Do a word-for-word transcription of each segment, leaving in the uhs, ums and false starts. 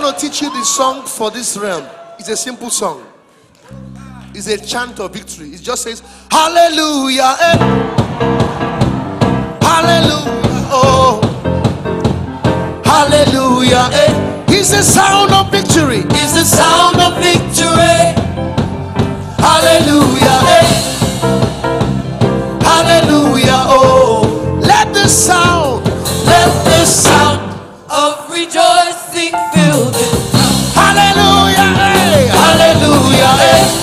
want to teach you the song for this realm. It's a simple song. It's a chant of victory. It just says, hallelujah, eh. Hallelujah, oh. Hallelujah, eh. It's the sound of victory. It's the sound of victory. Hallelujah, eh. Hallelujah, oh. Let the sound, let the sound of rejoicing fill this house. Hallelujah, eh. Hallelujah, eh.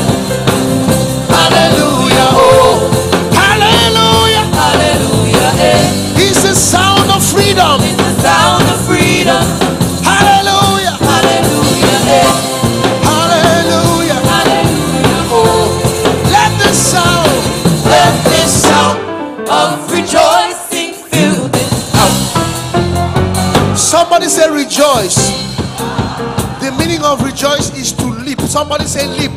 Hallelujah, oh. Hallelujah, hallelujah, eh. It's the sound of freedom. It's the sound of freedom. Hallelujah, hallelujah, eh. Hallelujah, hallelujah, oh. Let the sound, let the sound of rejoicing fill this house. Somebody say rejoice. The meaning of rejoice is to leap. Somebody say leap.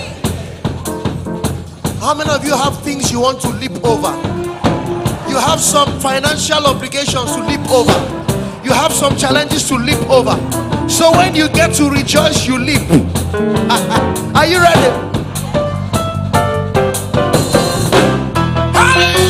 How many of you have things you want to leap over? You have some financial obligations to leap over. You have some challenges to leap over. So when you get to rejoice, you leap. Are you ready? Hallelujah!